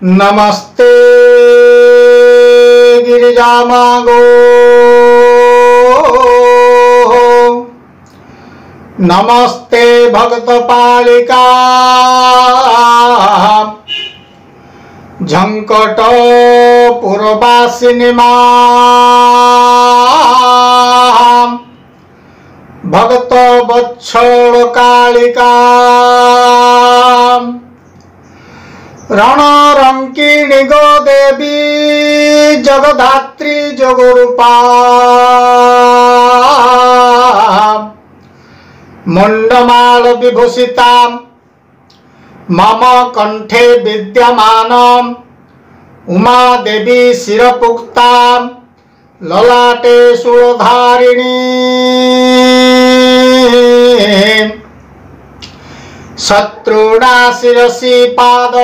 नमस्ते गिरिजामागो, नमस्ते भक्तपालिका, झंकट पुरवासिनी मां, भक्त वत्सल कालिका, रणरंकिणी गो देवी, जगधात्री जगरूपा, मुंडमाल विभूषिता, मम कंठे विद्यमान, उमा देवी शिरपुक्ता, ललाटे शूलधारिणी, शत्रुणा शिरसि पाद,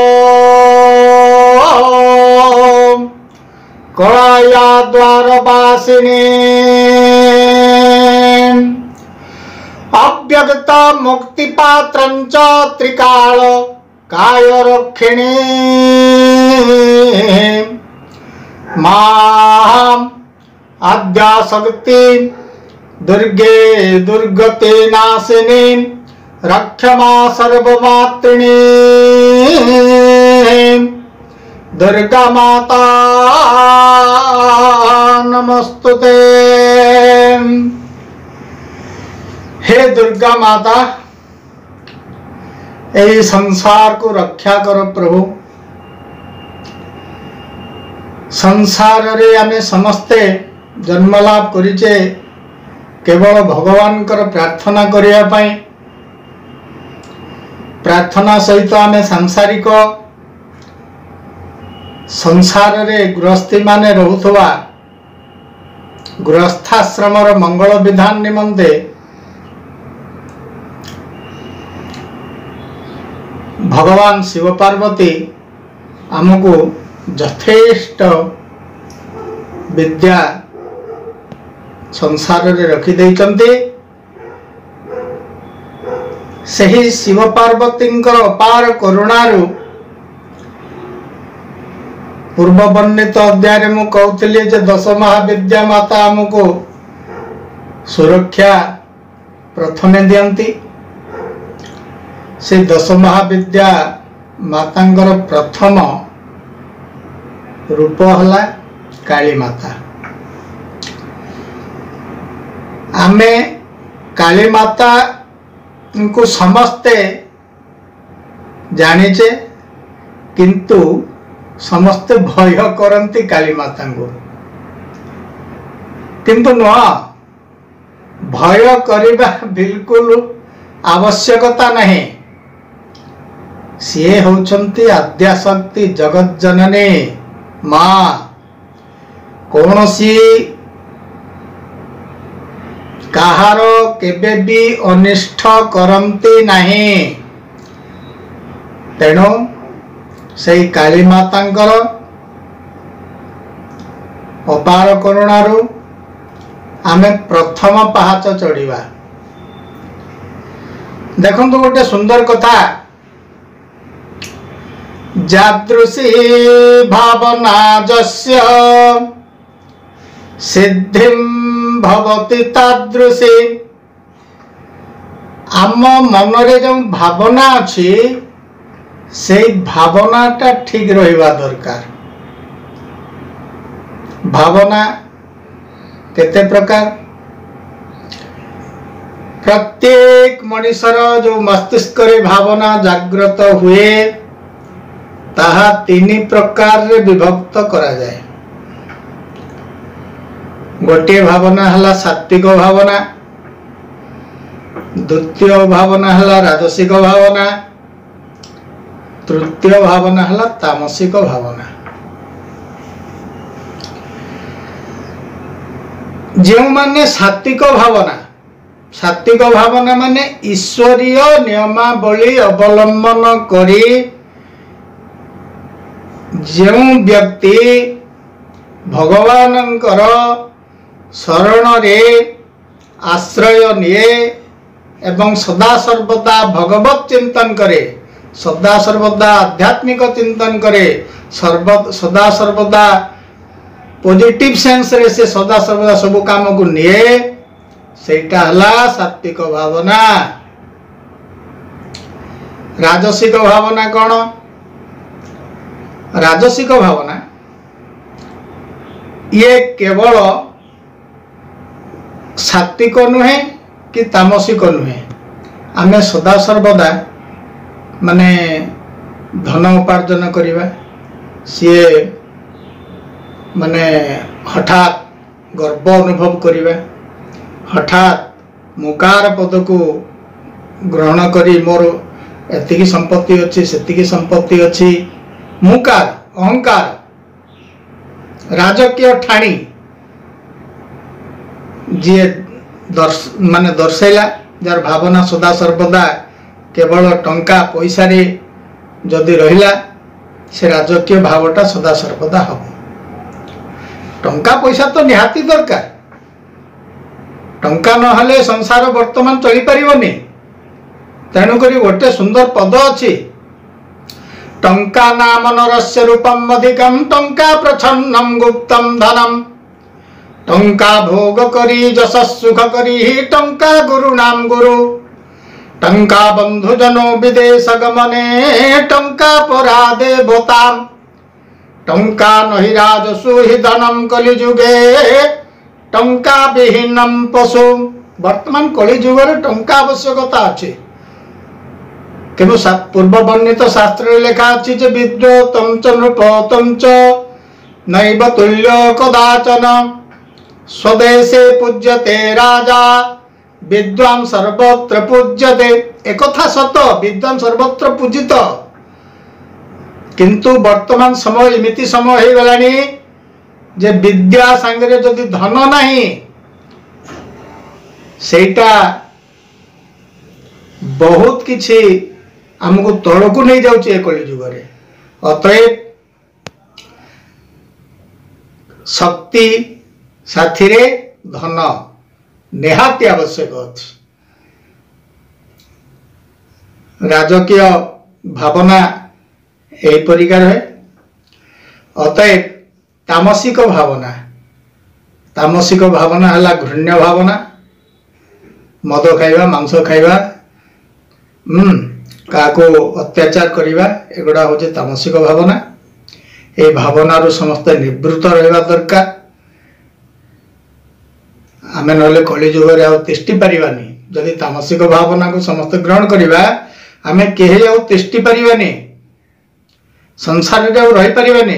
कलया द्वारवासिनी, अव्यक्त मुक्तिपात्रंच त्रिकाल कायरक्षिणी, मां आद्याशक्ति दुर्गे दुर्गते नाशिनी, रक्षमा सर्वमात्रिणी, दुर्गा माता नमस्तुते। हे दुर्गा माता, यही संसार को रक्षा कर प्रभु। संसार रे आमे समस्ते जन्मलाभ करिचे केवल भगवान कर प्रार्थना करिया पाई। प्रार्थना सहित आमे सांसारिक संसार रे गृहस्थी माने रहुथवा गृहस्थाश्रम मंगल विधान निमंते भगवान शिव पार्वती आमको यथेष्ट विद्या संसार रे रखी देइचंती। सही शिव पार्वती अपार करुणारु पूर्व वर्णित अध्याय मु कहूली जे 10 महाविद्या माता आमको सुरक्षा प्रथमे दियंती। से 10 महाविद्या मातांकर प्रथम रूप हला काली माता। आमे काली माता को समस्ते जानिचे, किंतु समस्ते भय करंती काली माता को, किंतु न भय करिबा बिल्कुल आवश्यकता नहीं। सी होचंती आद्याशक्ति जगत जननी मां। कौन सी कहार केबे भी अनिष्ट करंती नहीं। तेणु से काली मातांकर अपार करुणारु आमे प्रथम पहाच चढ़िबा। देखंतु गोटे सुंदर कथा, जादृशी भावना जस्य सिद्धिं भवति तादृशी। आम मनरे जो भावना अच्छी से भावनाटा ठीक रहिबा दरकार। भावना केते प्रकार? प्रत्येक मनुष्यर जो मस्तिष्क रे भावना जागृत हुए ताहा 3 प्रकार रे विभक्त करा जाए। गोटे भावना हला सात्विक भावना, द्वितीय भावना हला राजसिक भावना, तृतीय भावना हला तामसिक भावना। जो माने सात्विक भावना माने ईश्वरीय नियमावली अवलंबन करी जो व्यक्ति भगवानंकर शरण रे आश्रय निये एवं सदा सर्वदा भगवत चिंतन करे सदा सर्वदा आध्यात्मिक चिंतन करे, सदा सर्वदा पॉजिटिव सेंस रे से सदा सर्वदा सब काम को निये, सेटा हला सात्विक भावना। राजसिक भावना कौन? राजसिक भावना ये केवल सात्विक नुहे कि तामसिक नुहे। आमे सदा सर्वदा माने धन उपार्जन करिबा, सीए माने हठात गर्व अनुभव करिबा, हठात मुकार पद को ग्रहण करी मोर एतिकी संपत्ति अच्छी सेतिकी संपत्ति अच्छी, मुकार अहंकार राजकीय ठाणी जी माने दर्शैला, जार भावना सदा सर्वदा केवल टंका पैसा रे जदि रहिला, से राजकीय भावटा सदा सर्वदा हम। टंका पैसा तो निहाती दरकार, टंका नहले संसार वर्तमान चली परिबनी। तेणुक गोटे सुंदर पद अच्छी, टंका नाम नरस्य रूपम अधिकम, टंका प्रछन्नम गुप्तम धनम, टंका भोग करी जस सुख करी, टंका गुरु नाम गुरु, टंका बंधु जनो विदेश गमने, टंका परा देवताम, टंका नहि राजसु हि धनम कलि जुगे, टंका विहीनम पशु। वर्तमान कलि जुगे टंका आवश्यकता अच्छी, किंतु पूर्व वर्णित शास्त्र लेखा अच्छी जे विद्योतम च नृपतम च नैव तुल्य कदाचन, स्वदेशे पूज्यते राजा विद्वान सर्वत्र पूज्यते। एक कथा सत, विद्वान सर्वत्र पूजित, किंतु वर्तमान समय एमिति समय हो गलानी जे विद्या सांगरे जदि धन नहीं, सेटा बहुत किछि आमको तलकू नहीं जाउछि कलि जुगरे। अतएव शक्ति साथी रे धन निहाती आवश्यक अछि। राजकीय भावना एही परिकार है। अतएव तामसिक भावना, तामसिक भावना हला घृण्य भावना, मद खाइबा, मांस खाइबा, काको अत्याचार करिबा, एगुड़ा होचे तामसिक भावना। ए भावनारू समस्त निवृत्त रहिबा दरकार। आमे नले कलि जुगरे आ तिष्टि परिबानी। जदि तामसिक भावना को समस्त ग्रहण करिबा, आमे केहे आ तिष्टि परिबानी, संसार रे रही परिबानी।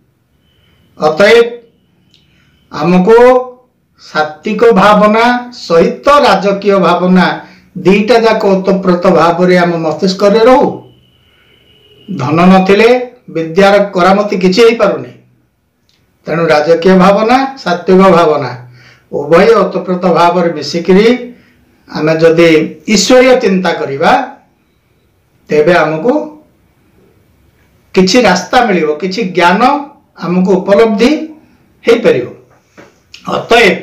अतएव आमको सात्विक भावना सहित राजकीय भावना दीटा जाक ओतप्रोत भाव रे आम मस्तिष्क रे रहू। धन नथिले विद्यार करामती किछि हेई पारुनी। तेणु राजकीय भावना सात्विक भावना उभय ओतप्रोत भाव रे मिसिकरी आमे जदि ईश्वरीय चिंता करिबा, तेबे आमको किछि रास्ता मिलिबो, किछि ज्ञान आमको उपलब्धि हेई परिबो। अतएव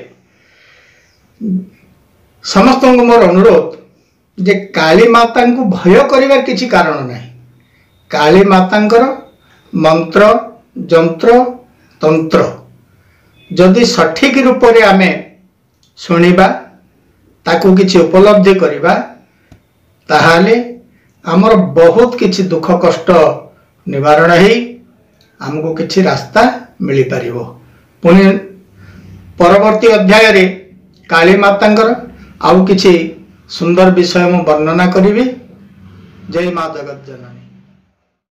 समस्त मोर अनुरोध जे काली माता को भय करिवार किछि कारण नहीं। काली मातांकर मंत्र जंत्र तंत्र जदि सठिक रूप रे आमे सुनिबा, ताकू किछि उपलब्धि करिबा, ताहाले हमर बहुत किछि दुख कष्ट निवारण हेई हमको किछि रास्ता मिली परिबो। पुनि परवर्ती अध्याय रे काली मातांकर आउ किछि सुंदर विषय मु वर्णना करिवि। जय मां जगत जननी।